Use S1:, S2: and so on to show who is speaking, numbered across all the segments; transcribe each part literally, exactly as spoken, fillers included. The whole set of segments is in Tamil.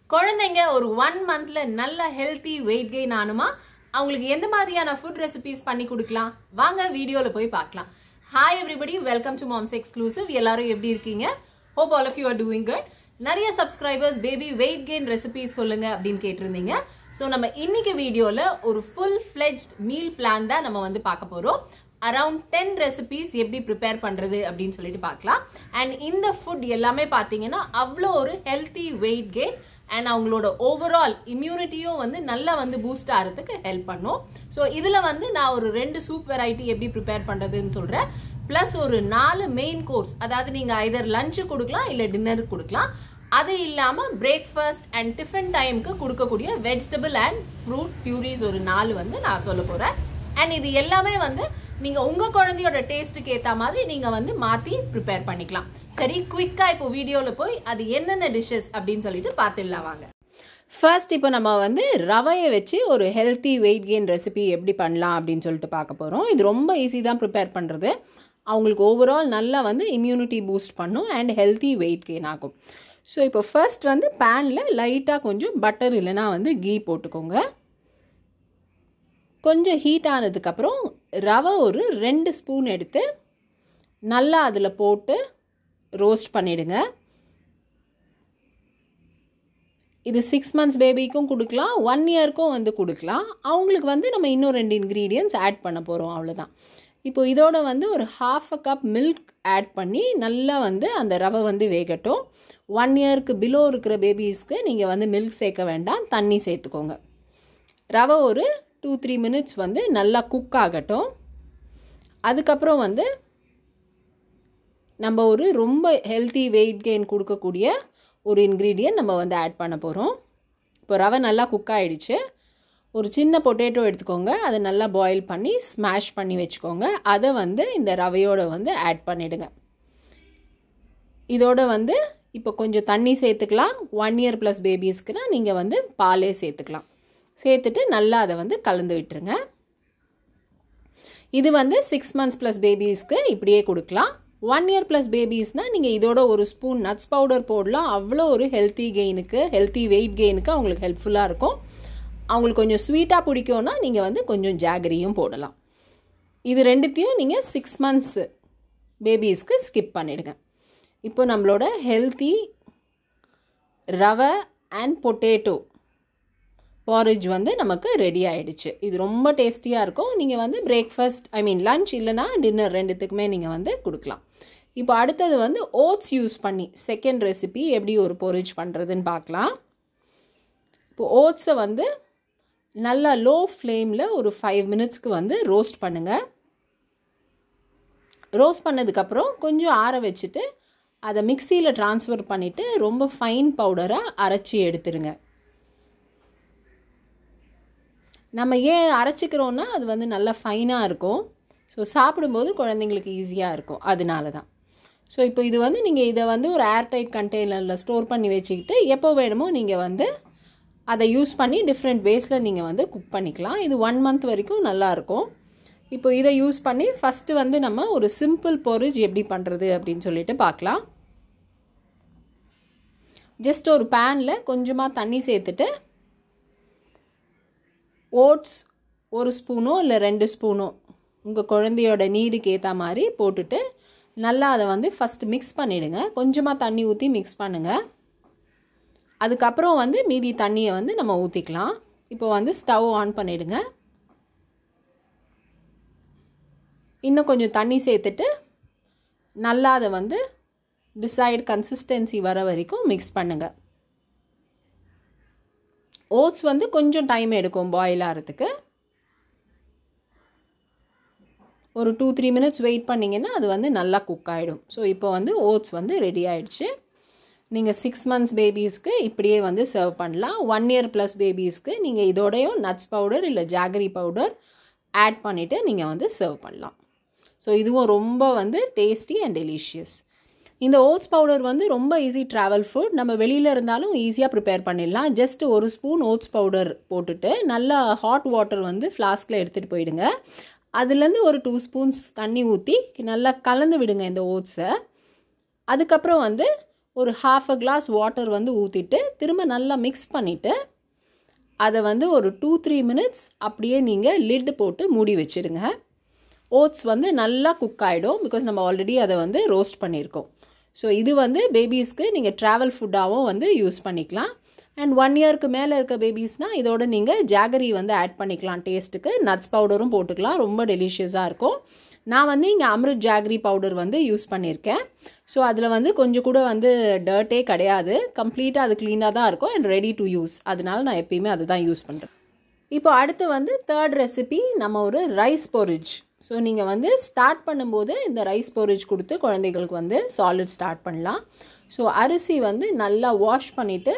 S1: குழந்தைங்க ஒரு ஒன் மந்த்ல நல்ல ஹெல்த்தி வெயிட் கெயின் ஆனுமா? அவங்களுக்கு எந்த மாதிரியான ஃபுட் ரெசிபிஸ் பண்ணி கொடுக்கலாம்? வாங்க வீடியோல போய் பார்க்கலாம். Hi everybody, welcome to mom's exclusive. எல்லாரும் எப்படி இருக்கீங்க? Hope all of you are doing good. நிறைய subscribers baby weight gain recipes சொல்லுங்க அப்படின்னு கேட்டிருந்தீங்க. ஸோ நம்ம இன்னைக்கு வீடியோல ஒரு ஃபுல் ஃபிளெஜ்ட் மீல் பிளான் தான் நம்ம வந்து பார்க்க போறோம். அரவுண்ட் டென் ரெசிபிஸ் எப்படி ப்ரிப்பேர் பண்றது அப்படின்னு சொல்லிட்டு பார்க்கலாம். அண்ட் இந்த ஃபுட் எல்லாமே பார்த்தீங்கன்னா அவ்வளோ ஒரு ஹெல்த்தி வெயிட் கெயின் அண்ட் அவங்களோட ஓவரால் இம்யூனிட்டியும் வந்து நல்லா வந்து பூஸ்ட் ஆகிறதுக்கு ஹெல்ப் பண்ணும். ஸோ இதில் வந்து நான் ஒரு ரெண்டு சூப் வெரைட்டி எப்படி ப்ரிப்பேர் பண்ணுறதுன்னு சொல்கிறேன். ப்ளஸ் ஒரு நாலு மெயின் கோர்ஸ், அதாவது நீங்கள் ஐதர் லஞ்சு கொடுக்கலாம் இல்லை டின்னருக்கு கொடுக்கலாம். அது இல்லாமல் பிரேக்ஃபாஸ்ட் அண்ட் டிஃபன் டைமுக்கு கொடுக்கக்கூடிய வெஜிடபிள் அண்ட் ஃப்ரூட் பியூரிஸ் ஒரு நாலு வந்து நான் சொல்ல போகிறேன். அண்ட் இது எல்லாமே வந்து நீங்கள் உங்கள் குழந்தையோட டேஸ்ட்டுக்கு ஏற்ற மாதிரி நீங்கள் வந்து மாற்றி ப்ரிப்பேர் பண்ணிக்கலாம். சரி, குயிக்காக இப்போ வீடியோவில் போய் அது என்னென்ன டிஷ்ஷஸ் அப்படின்னு சொல்லிட்டு பார்த்துடலாம் வாங்க. ஃபர்ஸ்ட் இப்போ நம்ம வந்து ரவையை வச்சு ஒரு ஹெல்த்தி வெயிட் கெயின் ரெசிபி எப்படி பண்ணலாம் அப்படின்னு சொல்லிட்டு பார்க்க போகிறோம். இது ரொம்ப ஈஸி தான் ப்ரிப்பேர் பண்ணுறது. அவங்களுக்கு ஓவரால் நல்லா வந்து இம்யூனிட்டி பூஸ்ட் பண்ணும் அண்ட் ஹெல்த்தி வெயிட் கெயின் ஆகும். ஸோ இப்போ ஃபர்ஸ்ட் வந்து பேனில் லைட்டாக கொஞ்சம் பட்டர் இல்லைனா வந்து கீ போட்டுக்கோங்க. கொஞ்சம் ஹீட் ஆனதுக்கப்புறம் ரவை ஒரு ரெண்டு ஸ்பூன் எடுத்து நல்லா அதில் போட்டு ரோஸ்ட் பண்ணிவிடுங்க. இது சிக்ஸ் மந்த்ஸ் பேபிக்கும் கொடுக்கலாம், ஒன் இயர்க்கும் வந்து கொடுக்கலாம். அவங்களுக்கு வந்து நம்ம இன்னும் ரெண்டு இன்க்ரீடியன்ட்ஸ் ஆட் பண்ண போகிறோம், அவ்வளோதான். இப்போ இதோட வந்து ஒரு half a cup milk add பண்ணி நல்லா வந்து அந்த ரவை வந்து வேகட்டும். ஒன் இயருக்கு பிலோ இருக்கிற பேபிஸ்க்கு நீங்கள் வந்து மில்க் சேர்க்க வேண்டாம், தண்ணி சேர்த்துக்கோங்க. ரவை ஒரு டூ த்ரீ மினிட்ஸ் வந்து நல்லா குக் ஆகட்டும். அதுக்கப்புறம் வந்து நம்ம ஒரு ரொம்ப ஹெல்த்தி வெயிட் கெயின் கொடுக்கக்கூடிய ஒரு இன்க்ரீடியன்ட் நம்ம வந்து ஆட் பண்ண போகிறோம். இப்போ ரவை நல்லா குக் ஆகிடுச்சு. ஒரு சின்ன பொட்டேட்டோ எடுத்துக்கோங்க, அதை நல்லா பாயில் பண்ணி ஸ்மாஷ் பண்ணி வச்சுக்கோங்க. அதை வந்து இந்த ரவையோடு வந்து ஆட் பண்ணிவிடுங்க. இதோட வந்து இப்போ கொஞ்சம் தண்ணி சேர்த்துக்கலாம். ஒன் இயர் ப்ளஸ் பேபிஸ்க்குனா நீங்கள் வந்து பாலே சேர்த்துக்கலாம். சேர்த்துட்டு நல்லா அதை வந்து கலந்து விட்டுருங்க. இது வந்து சிக்ஸ் மந்த்ஸ் ப்ளஸ் பேபிஸ்க்கு இப்படியே கொடுக்கலாம். ஒன் இயர் ப்ளஸ் பேபிஸ்னால் நீங்கள் இதோட ஒரு ஸ்பூன் நட்ஸ் பவுடர் போடலாம். அவ்வளோ ஒரு ஹெல்த்தி கெயினுக்கு, ஹெல்த்தி வெயிட் கெயினுக்கு அவங்களுக்கு ஹெல்ப்ஃபுல்லாக இருக்கும். அவங்களுக்கு கொஞ்சம் ஸ்வீட்டாக பிடிக்கும்னா நீங்கள் வந்து கொஞ்சம் ஜாகரியும் போடலாம். இது ரெண்டுத்தையும் நீங்கள் சிக்ஸ் மந்த்ஸ் பேபிஸ்க்கு ஸ்கிப் பண்ணிவிடுங்க. இப்போ நம்மளோட ஹெல்த்தி ரவை அண்ட் பொட்டேட்டோ பாரிஜ் வந்து நமக்கு ரெடி ஆகிடுச்சு. இது ரொம்ப டேஸ்டியாக இருக்கும். நீங்கள் வந்து பிரேக்ஃபாஸ்ட் ஐ மீன் லன்ச் இல்லைனா டின்னர் ரெண்டுத்துக்குமே நீங்கள் வந்து கொடுக்கலாம். இப்போ அடுத்தது வந்து ஓட்ஸ் யூஸ் பண்ணி செகண்ட் ரெசிபி எப்படி ஒரு பொரிஜ் பண்ணுறதுன்னு பார்க்கலாம். இப்போ ஓட்ஸை வந்து நல்லா லோ ஃப்ளேமில் ஒரு ஃபைவ் மினிட்ஸ்க்கு வந்து ரோஸ்ட் பண்ணுங்கள். ரோஸ்ட் பண்ணதுக்கப்புறம் கொஞ்சம் ஆற வச்சுட்டு அதை மிக்சியில் ட்ரான்ஸ்ஃபர் பண்ணிவிட்டு ரொம்ப ஃபைன் பவுடராக அரைச்சி எடுத்துருங்க. நம்ம ஏன் அரைச்சிக்கிறோன்னா அது வந்து நல்லா ஃபைனாக இருக்கும். ஸோ சாப்பிடும்போது குழந்தைங்களுக்கு ஈஸியாக இருக்கும், அதனால தான். ஸோ இப்போ இது வந்து நீங்கள் இதை வந்து ஒரு ஏர்டைட் கண்டெய்னரில் ஸ்டோர் பண்ணி வச்சுக்கிட்டு எப்போ வேணுமோ நீங்கள் வந்து அதை யூஸ் பண்ணி டிஃப்ரெண்ட் வேஸில் நீங்கள் வந்து குக் பண்ணிக்கலாம். இது ஒன் மந்த் வரைக்கும் நல்லாயிருக்கும். இப்போ இதை யூஸ் பண்ணி ஃபஸ்ட்டு வந்து நம்ம ஒரு சிம்பிள் பொரிஜ் எப்படி பண்ணுறது அப்படின்னு சொல்லிட்டு பார்க்கலாம். ஜஸ்ட் ஒரு பேனில் கொஞ்சமாக தண்ணி சேர்த்துட்டு ஓட்ஸ் ஒரு ஸ்பூனோ இல்லை ரெண்டு ஸ்பூனோ உங்கள் குழந்தையோட நீடுக்கு ஏற்ற மாதிரி போட்டுட்டு நல்லா அதை வந்து ஃபஸ்ட்டு மிக்ஸ் பண்ணிவிடுங்க. கொஞ்சமாக தண்ணி ஊற்றி மிக்ஸ் பண்ணுங்கள். அதுக்கப்புறம் வந்து மீதி தண்ணியை வந்து நம்ம ஊற்றிக்கலாம். இப்போ வந்து ஸ்டவ் ஆன் பண்ணிவிடுங்க. இன்னும் கொஞ்சம் தண்ணி சேர்த்துட்டு நல்லா அதை வந்து டிசைட் கன்சிஸ்டன்சி வர வரைக்கும் மிக்ஸ் பண்ணுங்கள். ஓட்ஸ் வந்து கொஞ்சம் டைம் எடுக்கும் பாயில் ஆகிறதுக்கு. ஒரு டூ த்ரீ மினிட்ஸ் வெயிட் பண்ணிங்கன்னா அது வந்து நல்லா குக் ஆகிடும். ஸோ இப்போ வந்து ஓட்ஸ் வந்து ரெடி ஆகிடுச்சு. நீங்கள் சிக்ஸ் மந்த்ஸ் பேபிஸ்க்கு இப்படியே வந்து சர்வ் பண்ணலாம். ஒன் இயர் ப்ளஸ் பேபிஸ்க்கு நீங்கள் இதோடையும் நட்ஸ் பவுடர் இல்லை ஜாகரி பவுடர் ஆட் பண்ணிவிட்டு நீங்கள் வந்து சர்வ் பண்ணலாம். ஸோ இதுவும் ரொம்ப வந்து டேஸ்டி அண்ட் டெலிஷியஸ். இந்த ஓட்ஸ் பவுடர் வந்து ரொம்ப ஈஸி ட்ராவல் ஃபுட். நம்ம வெளியில் இருந்தாலும் ஈஸியாக ப்ரிப்பேர் பண்ணிடலாம். ஜஸ்ட் ஒரு ஸ்பூன் ஓட்ஸ் பவுடர் போட்டுட்டு நல்லா ஹாட் வாட்டர் வந்து ஃப்ளாஸ்கில் எடுத்துகிட்டு போயிடுங்க. அதுலேருந்து ஒரு டூ ஸ்பூன்ஸ் தண்ணி ஊற்றி நல்லா கலந்து விடுங்க இந்த ஓட்ஸை. அதுக்கப்புறம் வந்து ஒரு ஹாஃப் அ கிளாஸ் வாட்டர் வந்து ஊற்றிட்டு திரும்ப நல்லா மிக்ஸ் பண்ணிவிட்டு அதை வந்து ஒரு டூ த்ரீ மினிட்ஸ் அப்படியே நீங்கள் லிட் போட்டு மூடி வச்சுடுங்க. ஓட்ஸ் வந்து நல்லா குக் ஆகிடும், பிகாஸ் நம்ம ஆல்ரெடி அதை வந்து ரோஸ்ட் பண்ணியிருக்கோம். ஸோ இது வந்து பேபிஸ்க்கு நீங்கள் ட்ராவல் ஃபுட்டாகவும் வந்து யூஸ் பண்ணிக்கலாம். அண்ட் ஒன் இயருக்கு மேலே இருக்க பேபிஸ்னால் இதோட நீங்கள் ஜாகரி வந்து ஆட் பண்ணிக்கலாம். டேஸ்ட்டுக்கு நட்ஸ் பவுடரும் போட்டுக்கலாம், ரொம்ப டெலிஷியஸாக இருக்கும். நான் வந்து இங்கே அம்ருத் ஜாகரி பவுடர் வந்து யூஸ் பண்ணியிருக்கேன். ஸோ அதில் வந்து கொஞ்சம் கூட வந்து டர்ட்டே கிடையாது, கம்ப்ளீட்டாக அது க்ளீனாக தான் இருக்கும் அண்ட் ரெடி டு யூஸ். அதனால நான் எப்பயுமே அதை தான் யூஸ் பண்ணுறேன். இப்போ அடுத்து வந்து தேர்ட் ரெசிபி நம்ம ஒரு ரைஸ் பொரிஜ். ஸோ நீங்கள் வந்து ஸ்டார்ட் பண்ணும்போது இந்த ரைஸ் பொரிஜ் கொடுத்து குழந்தைகளுக்கு வந்து சாலிட் ஸ்டார்ட் பண்ணலாம். ஸோ அரிசி வந்து நல்லா வாஷ் பண்ணிவிட்டு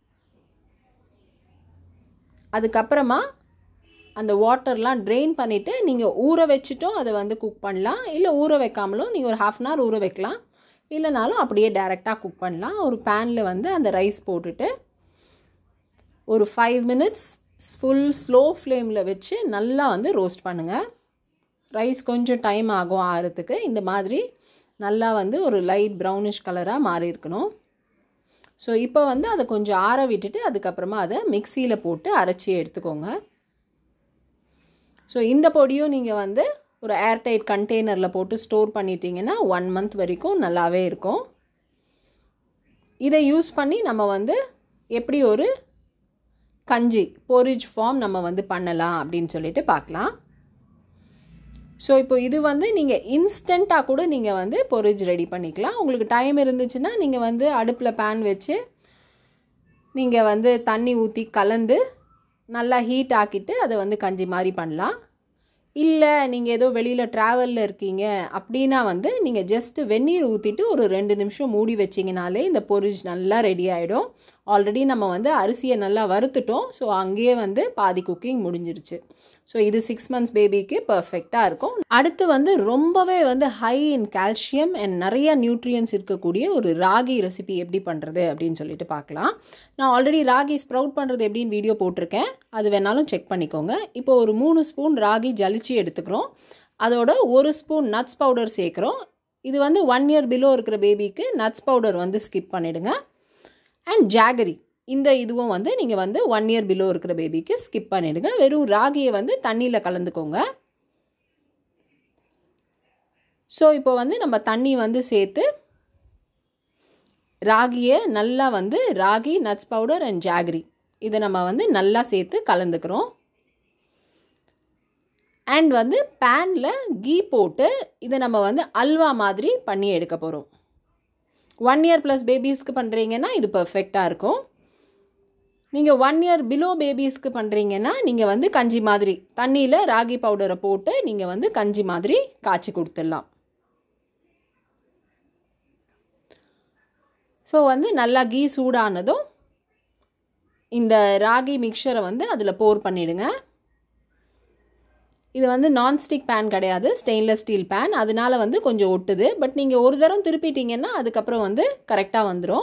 S1: அதுக்கப்புறமா அந்த வாட்டர்லாம் ட்ரெயின் பண்ணிவிட்டு நீங்கள் ஊற வச்சுட்டும் அதை வந்து குக் பண்ணலாம், இல்லை ஊற வைக்காமலும் நீங்கள் ஒரு ஹாஃப் அன் ஹவர் ஊற வைக்கலாம், இல்லைனாலும் அப்படியே டைரெக்டாக குக் பண்ணலாம். ஒரு பேனில் வந்து அந்த ரைஸ் போட்டுட்டு ஒரு ஃபைவ் மினிட்ஸ் ஃபுல் ஸ்லோ ஃப்ளேமில் வச்சு நல்லா வந்து ரோஸ்ட் பண்ணுங்கள். ரைஸ் கொஞ்சம் டைம் ஆகும் ஆகிறதுக்கு. இந்த மாதிரி நல்லா வந்து ஒரு லைட் ப்ரௌனிஷ் கலராக மாறி இருக்கணும். ஸோ இப்போ வந்து அதை கொஞ்சம் ஆற விட்டுட்டு அதுக்கப்புறமா அதை மிக்சியில் போட்டு அரைச்சி எடுத்துக்கோங்க. ஸோ இந்த பொடியும் நீங்கள் வந்து ஒரு ஏர்டைட் கண்டெய்னரில் போட்டு ஸ்டோர் பண்ணிட்டீங்கன்னா ஒன் மந்த் வரைக்கும் நல்லாவே இருக்கும். இதை யூஸ் பண்ணி நம்ம வந்து எப்படி ஒரு கஞ்சி பொரிஜ் ஃபார்ம் நம்ம வந்து பண்ணலாம் அப்படின்னு சொல்லிட்டு பார்க்கலாம். ஸோ இப்போ இது வந்து நீங்கள் இன்ஸ்டண்ட்டாக கூட நீங்கள் வந்து பொரிஜ் ரெடி பண்ணிக்கலாம். உங்களுக்கு டைம் இருந்துச்சுன்னா நீங்கள் வந்து அடுப்பில் பேன் வச்சு நீங்கள் வந்து தண்ணி ஊற்றி கலந்து நல்லா ஹீட் ஆக்கிட்டு அதை வந்து கஞ்சி மாதிரி பண்ணலாம். இல்லை நீங்கள் ஏதோ வெளியில் ட்ராவலில் இருக்கீங்க அப்படின்னா வந்து நீங்கள் ஜஸ்ட்டு வெந்நீர் ஊற்றிட்டு ஒரு ரெண்டு நிமிஷம் மூடி வச்சிங்கனாலே இந்த பொரிஜ் நல்லா ரெடி ஆகிடும். ஆல்ரெடி நம்ம வந்து அரிசியை நல்லா வறுத்துட்டோம். ஸோ அங்கேயே வந்து பாதி குக்கிங் முடிஞ்சிருச்சு. ஸோ இது சிக்ஸ் மந்த்ஸ் பேபிக்கு பர்ஃபெக்டாக இருக்கும். அடுத்து வந்து ரொம்பவே வந்து ஹை இன் கால்சியம் அண்ட் நிறைய நியூட்ரியன்ஸ் இருக்கக்கூடிய ஒரு ராகி ரெசிபி எப்படி பண்ணுறது அப்படின்னு சொல்லிட்டு பார்க்கலாம். நான் ஆல்ரெடி ராகி ஸ்ப்ரவுட் பண்ணுறது எப்படின்னு வீடியோ போட்டிருக்கேன், அது வேணாலும் செக் பண்ணிக்கோங்க. இப்போ ஒரு மூணு ஸ்பூன் ராகி ஜலிச்சு எடுத்துக்கிறோம். அதோட ஒரு ஸ்பூன் நட்ஸ் பவுடர் சேர்க்குறோம். இது வந்து ஒன் இயர் பிலோ இருக்கிற பேபிக்கு நட்ஸ் பவுடர் வந்து ஸ்கிப் பண்ணிவிடுங்க. அண்ட் ஜாகரி இந்த இதுவும் வந்து நீங்கள் வந்து ஒன் இயர் பிலோ இருக்கிற பேபிக்கு ஸ்கிப் பண்ணிவிடுங்க. வெறும் ராகியை வந்து தண்ணியில் கலந்துக்கோங்க. ஸோ இப்போ வந்து நம்ம தண்ணி வந்து சேர்த்து ராகியை நல்லா வந்து ragi nuts powder and jaggery இதை நம்ம வந்து நல்லா சேர்த்து கலந்துக்கிறோம். அண்ட் வந்து பேனில் கீ போட்டு இதை நம்ம வந்து அல்வா மாதிரி பண்ணி எடுக்க போகிறோம். ஒன் இயர் ப்ளஸ் பேபிஸ்க்கு பண்ணுறீங்கன்னா இது பர்ஃபெக்டாக இருக்கும். நீங்கள் ஒன் இயர் பிலோ பேபிஸ்க்கு பண்ணுறீங்கன்னா நீங்கள் வந்து கஞ்சி மாதிரி தண்ணியில் ராகி பவுடரை போட்டு நீங்கள் வந்து கஞ்சி மாதிரி காய்ச்சி கொடுத்துடலாம். ஸோ வந்து நல்லா கீ சூடானதும் இந்த ராகி மிக்சரை வந்து அதில் போர் பண்ணிவிடுங்க. இது வந்து நான்ஸ்டிக் பேன் கிடையாது, ஸ்டெயின்லெஸ் ஸ்டீல் பேன், அதனால வந்து கொஞ்சம் ஒட்டுது. பட் நீங்கள் ஒரு தரம் திருப்பிட்டீங்கன்னா அதுக்கப்புறம் வந்து கரெக்டாக வந்துடும்.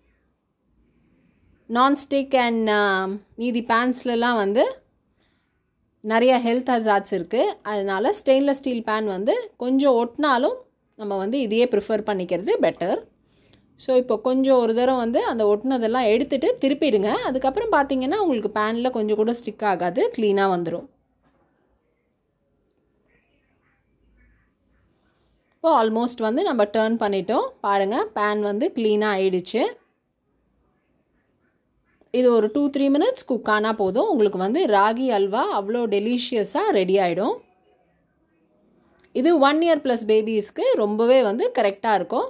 S1: நான்ஸ்டிக் அண்ட் மீதி பேன்ஸ்லலாம் வந்து நிறைய ஹெல்த் ஹசார்ட்ஸ் இருக்குது. அதனால் ஸ்டெயின்லெஸ் ஸ்டீல் பேன் வந்து கொஞ்சம் ஒட்டினாலும் நம்ம வந்து இதையே ப்ரிஃபர் பண்ணிக்கிறது பெட்டர். ஸோ இப்போ கொஞ்சம் ஒரு தரம் வந்து அந்த ஒட்டினதெல்லாம் எடுத்துகிட்டு திருப்பிடுங்க. அதுக்கப்புறம் பார்த்தீங்கன்னா உங்களுக்கு பேனில் கொஞ்சம் கூட ஸ்டிக் ஆகாது, க்ளீனாக வந்துடும். இப்போ ஆல்மோஸ்ட் வந்து நம்ம டர்ன் பண்ணிட்டோம். பாருங்கள், பேன் வந்து க்ளீனாக ஆயிடுச்சு. இது ஒரு டூ த்ரீ மினிட்ஸ் குக் ஆனால் போதும், உங்களுக்கு வந்து ராகி அல்வா அவ்வளோ டெலிஷியஸாக ரெடி ஆகிடும். இது ஒன் இயர் ப்ளஸ் பேபிஸ்க்கு ரொம்பவே வந்து கரெக்டாக இருக்கும்.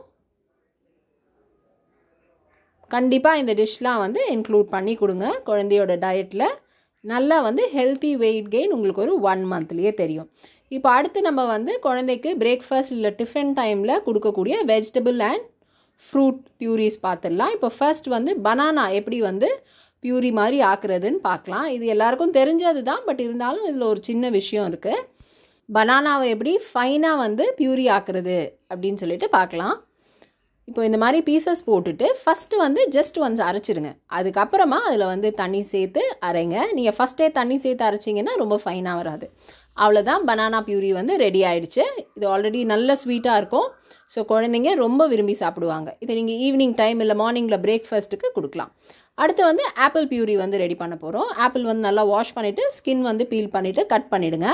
S1: கண்டிப்பாக இந்த டிஷ்லாம் வந்து இன்க்ளூட் பண்ணி கொடுங்க குழந்தையோட டயட்டில். நல்லா வந்து ஹெல்த்தி வெயிட் கெயின் உங்களுக்கு ஒரு ஒன் மந்த்லேயே தெரியும். இப்போ அடுத்து நம்ம வந்து குழந்தைக்கு பிரேக்ஃபாஸ்ட் இல்லை டிஃபன் டைமில் கொடுக்கக்கூடிய வெஜிடபிள் அண்ட் ஃப்ரூட் பியூரிஸ் பார்த்துடலாம். இப்போ ஃபர்ஸ்ட் வந்து பனானா எப்படி வந்து பியூரி மாதிரி ஆக்குறதுன்னு பார்க்கலாம். இது எல்லாருக்கும் தெரிஞ்சது தான், பட் இருந்தாலும் இதில் ஒரு சின்ன விஷயம் இருக்குது. பனானாவை எப்படி ஃபைனாக வந்து பியூரி ஆக்குறது அப்படின்னு சொல்லிட்டு பார்க்கலாம். இப்போ இந்த மாதிரி பீசஸ் போட்டுட்டு ஃபஸ்ட்டு வந்து ஜஸ்ட் ஒன்ஸ் அரைச்சிடுங்க. அதுக்கப்புறமா அதில் வந்து தண்ணி சேர்த்து அரைங்க. நீங்கள் ஃபஸ்ட்டே தண்ணி சேர்த்து அரைச்சிங்கன்னா ரொம்ப ஃபைனாக வராது. அவ்வளோதான், பனானா பியூரி வந்து ரெடி ஆகிடுச்சு. இது ஆல்ரெடி நல்ல ஸ்வீட்டாக இருக்கும். ஸோ குழந்தைங்க ரொம்ப விரும்பி சாப்பிடுவாங்க. இதை நீங்கள் ஈவினிங் டைம் இல்லை மார்னிங்கில் பிரேக்ஃபாஸ்ட்டுக்கு கொடுக்கலாம். அடுத்து வந்து ஆப்பிள் பியூரி வந்து ரெடி பண்ண போகிறோம். ஆப்பிள் வந்து நல்லா வாஷ் பண்ணிவிட்டு ஸ்கின் வந்து பீல் பண்ணிவிட்டு கட் பண்ணிவிடுங்க.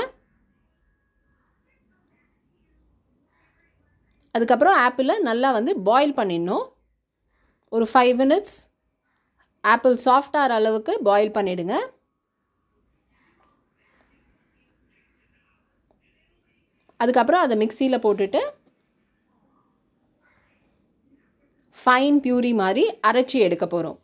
S1: அதுக்கப்புறம் ஆப்பிளை நல்லா வந்து பாயில் பண்ணிடணும். ஒரு ஃபைவ் மினிட்ஸ் ஆப்பிள் சாஃப்டாகிற அளவுக்கு பாயில் பண்ணிவிடுங்க. அதுக்கப்புறம் அதை மிக்சியில் போட்டுட்டு ஃபைன் பியூரி மாதிரி அரைச்சி எடுக்க போகிறோம்.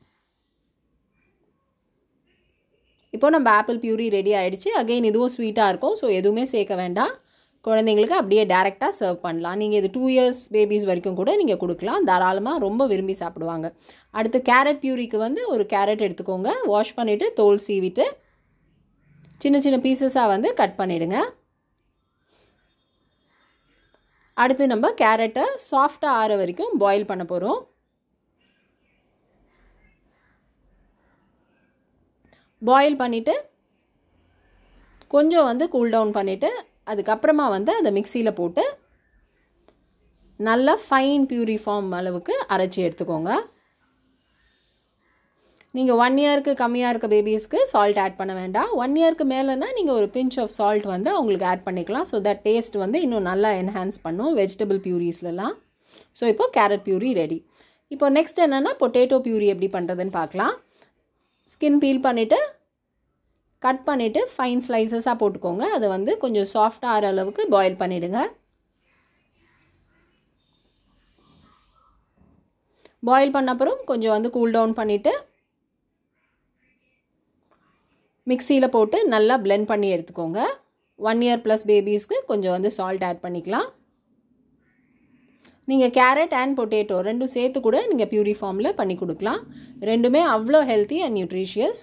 S1: இப்போ நம்ம ஆப்பிள் பியூரி ரெடி ஆகிடுச்சு. அகெயின் இதுவும் ஸ்வீட்டாக இருக்கும். ஸோ எதுவுமே சேர்க்க வேண்டாம். குழந்தைங்களுக்கு அப்படியே டேரெக்டாக சர்வ் பண்ணலாம். நீங்கள் இது டூ இயர்ஸ் பேபிஸ் வரைக்கும் கூட நீங்கள் கொடுக்கலாம். தாராளமாக ரொம்ப விரும்பி சாப்பிடுவாங்க. அடுத்து கேரட் பியூரிக்கு வந்து ஒரு கேரட் எடுத்துக்கோங்க. வாஷ் பண்ணிவிட்டு தோல் சீவிட்டு சின்ன சின்ன பீசஸாக வந்து கட் பண்ணிவிடுங்க. அடுத்து நம்ம கேரட்டை சாஃப்டாக ஆற வரைக்கும் பாயில் பண்ண போகிறோம். பாயில் பண்ணிவிட்டு கொஞ்சம் வந்து கூல் டவுன் பண்ணிவிட்டு அதுக்கப்புறமா வந்து அதை மிக்சியில் போட்டு நல்லா ஃபைன் பியூரி ஃபார்ம் அளவுக்கு அரைச்சி எடுத்துக்கோங்க. நீங்கள் ஒன் இயருக்கு கம்மியாக இருக்க பேபிஸ்க்கு சால்ட் ஆட் பண்ண வேண்டாம். ஒன் இயருக்கு மேலேனா நீங்கள் ஒரு பிஞ்ச் ஆஃப் சால்ட் வந்து அவங்களுக்கு ஆட் பண்ணிக்கலாம். ஸோ தட் டேஸ்ட் வந்து இன்னும் நல்லா என்ஹான்ஸ் பண்ணும் வெஜிடபிள் பியூரிஸ்லாம். ஸோ இப்போது கேரட் பியூரி ரெடி. இப்போ நெக்ஸ்ட் என்னென்னா பொட்டேட்டோ பியூரி எப்படி பண்ணுறதுன்னு பார்க்கலாம். ஸ்கின் பீல் பண்ணிவிட்டு கட் பண்ணிவிட்டு ஃபைன் ஸ்லைசஸாக போட்டுக்கோங்க. அதை வந்து கொஞ்சம் சாஃப்டாக ஆகிற அளவுக்கு பாயில் பண்ணிவிடுங்க. பாயில் பண்ண அப்புறம் கொஞ்சம் வந்து கூல் டவுன் பண்ணிவிட்டு மிக்சியில் போட்டு நல்லா பிளெண்ட் பண்ணி எடுத்துக்கோங்க. ஒன் இயர் ப்ளஸ் பேபிஸ்க்கு கொஞ்சம் வந்து சால்ட் ஆட் பண்ணிக்கலாம். நீங்கள் கேரட் அண்ட் பொட்டேட்டோ ரெண்டும் சேர்த்து கூட நீங்கள் பியூரி ஃபார்மில் பண்ணி கொடுக்கலாம். ரெண்டுமே அவ்வளோ healthy and nutritious.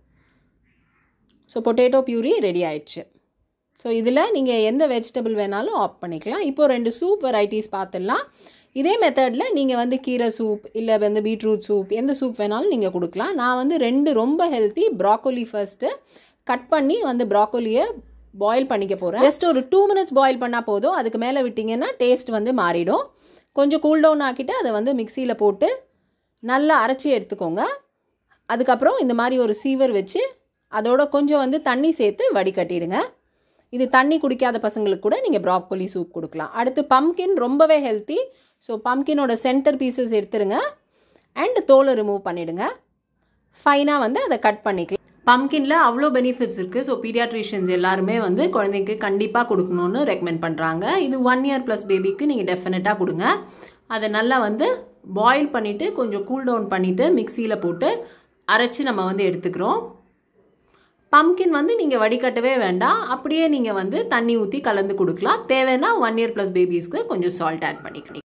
S1: So potato puree ready ஆயிடுச்சு. ஸோ இதில் நீங்கள் எந்த வெஜிடபிள் வேணாலும் ஆப்ட் பண்ணிக்கலாம். இப்போது ரெண்டு சூப் வெரைட்டிஸ் பார்த்துடலாம். இதே மெத்தடில் நீங்கள் வந்து கீரை சூப் இல்லை வந்து பீட்ரூட் சூப் எந்த சூப் வேணாலும் நீங்கள் கொடுக்கலாம். நான் வந்து ரெண்டு ரொம்ப ஹெல்த்தி ப்ராக்கோலி ஃபர்ஸ்ட்டு கட் பண்ணி வந்து ப்ராக்கோலியை பாயில் பண்ணிக்க போகிறேன். ஜஸ்ட் ஒரு டூ மினிட்ஸ் பாயில் பண்ணால் போதும். அதுக்கு மேலே விட்டிங்கன்னா டேஸ்ட் வந்து மாறிடும். கொஞ்சம் கூல் டவுன் ஆக்கிட்டு அதை வந்து மிக்சியில் போட்டு நல்லா அரைச்சி எடுத்துக்கோங்க. அதுக்கப்புறம் இந்த மாதிரி ஒரு சீவர் வச்சு அதோட கொஞ்சம் வந்து தண்ணி சேர்த்து வடிகட்டிடுங்க. இது தண்ணி குடிக்காத பசங்களுக்கு கூட நீங்கள் ப்ராக்கோலி சூப் கொடுக்கலாம். அடுத்து பம்கின் ரொம்பவே ஹெல்த்தி. ஸோ பம்கினோட சென்டர் பீசஸ் எடுத்துருங்க அண்ட் தோலை ரிமூவ் பண்ணிவிடுங்க. ஃபைனாக வந்து அதை கட் பண்ணிக்கலாம். பம்கினில் அவ்வளோ பெனிஃபிட்ஸ் இருக்குது. ஸோ பீடியாட்ரிஷியன்ஸ் எல்லாருமே வந்து குழந்தைக்கு கண்டிப்பாக கொடுக்கணுன்னு ரெக்கமெண்ட் பண்ணுறாங்க. இது ஒன் இயர் ப்ளஸ் பேபிக்கு நீங்கள் டெஃபினட்டாக கொடுங்க. அதை நல்லா வந்து பாயில் பண்ணிவிட்டு கொஞ்சம் கூல் டவுன் பண்ணிவிட்டு மிக்சியில் போட்டு அரைச்சி நம்ம வந்து எடுத்துக்கிறோம். பம்கின் வந்து நீங்கள் வடிகட்டவே வேண்டாம். அப்படியே நீங்கள் வந்து தண்ணி ஊற்றி கலந்து கொடுக்கலாம். தேவைன்னா ஒன் இயர் ப்ளஸ் பேபிஸ்க்கு கொஞ்சம் சால்ட் ஆட் பண்ணிக்கலாம்.